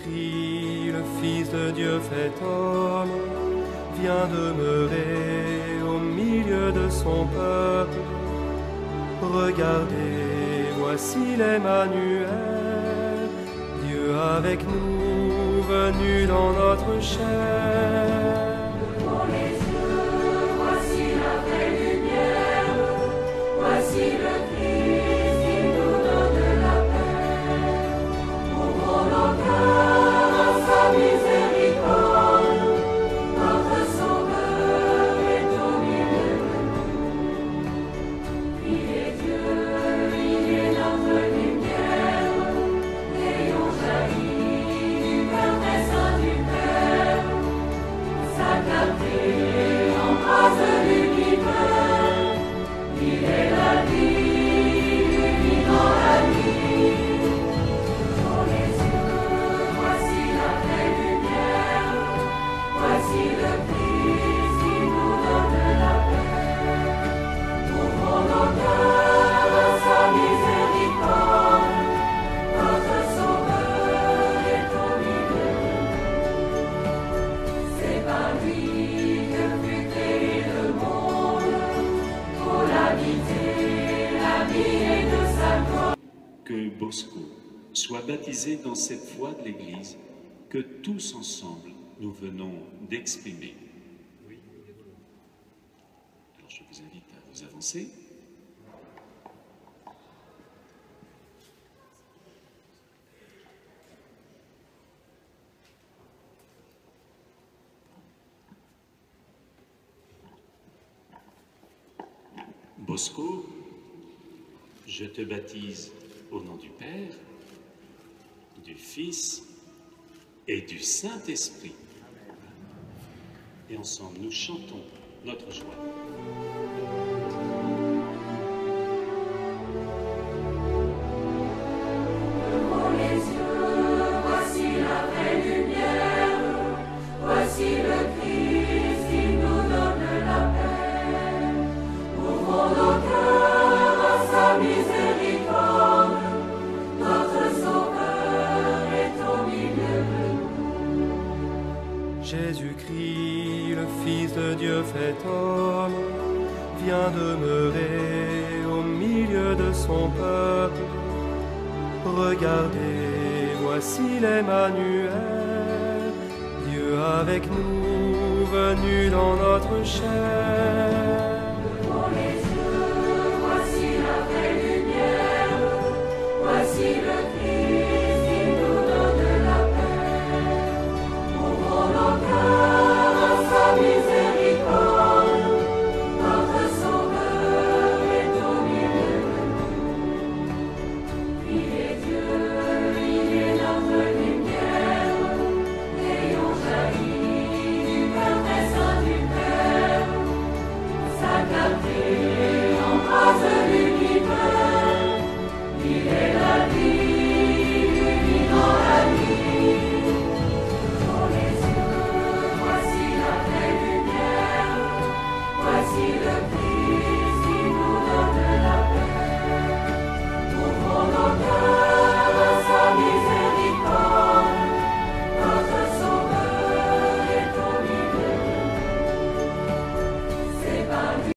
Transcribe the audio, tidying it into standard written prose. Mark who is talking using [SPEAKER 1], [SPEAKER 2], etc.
[SPEAKER 1] Jésus-Christ, le Fils de Dieu fait homme, vient demeurer au milieu de son peuple. Regardez, voici l'Emmanuel, Dieu avec nous, venu dans notre chair.
[SPEAKER 2] Devant les yeux, voici la vraie lumière, voici le Christ, il nous donne la paix. Ouvrons nos cœurs à sa miséricorde, notre Sauveur est au milieu de nous. Il est Dieu, il est notre lumière, ayons jailli du cœur très saint du Père. Sa clarté embrase l'univers, il est la vie, lui dans la nuit. Dans les yeux, voici la vraie lumière, voici le Christ qui nous donne la paix. Ouvrons nos cœurs à sa miséricorde, notre Sauveur est au milieu de nous. C'est par lui que fut créé le monde, pour l'habiter, la vie et de sa gloire.
[SPEAKER 3] Que Bosco soit baptisé dans cette foi de l'Église que tous ensemble nous venons d'exprimer. Alors je vous invite à vous avancer. Bosco, je te baptise au nom du Père, du Fils et du Saint-Esprit. Et ensemble, nous chantons notre joie.
[SPEAKER 2] Devant les yeux, voici la vraie lumière, voici le Christ qui nous donne la paix. Ouvrons nos cœurs à sa miséricorde, notre Sauveur est au milieu de nous.
[SPEAKER 1] Jésus-Christ, le Fils de Dieu fait homme, vient demeurer au milieu de son peuple. Regardez, voici l'Emmanuel, Dieu avec nous, venu dans notre chair.
[SPEAKER 2] Devant les yeux, voici la vraie lumière, voici le